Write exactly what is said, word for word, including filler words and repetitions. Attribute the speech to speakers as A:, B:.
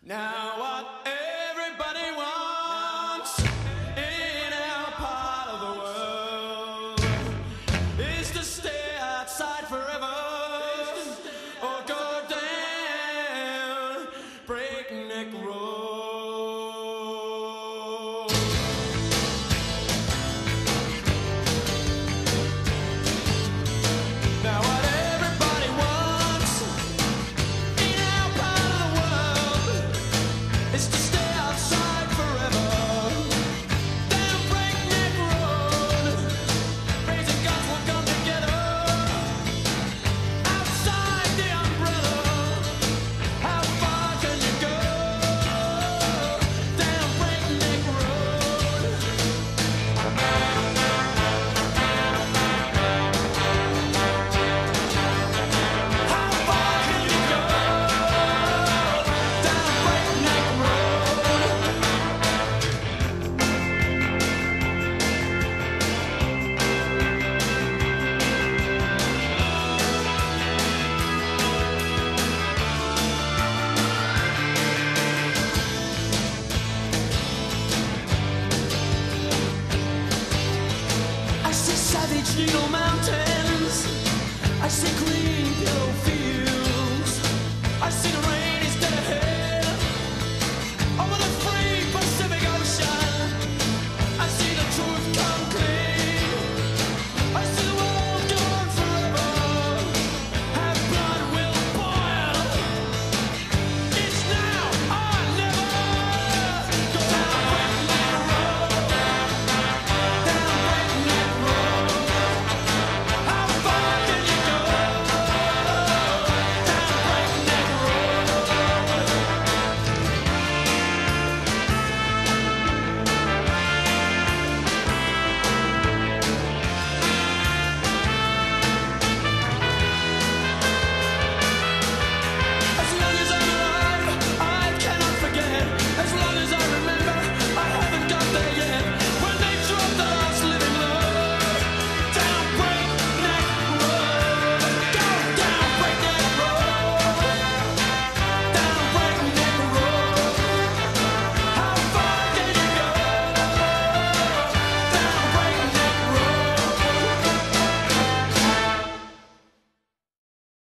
A: Now what everybody wants in our part of the world is to stay outside forever or go down Breakneck Road. Now what everybody wants in our part of the world is to stay outside forever down Breakneck Road. Raising guns will come together outside the umbrella. How far can you go down Breakneck Road? How far can you go down Breakneck Road? I see savage needle mountains, I see green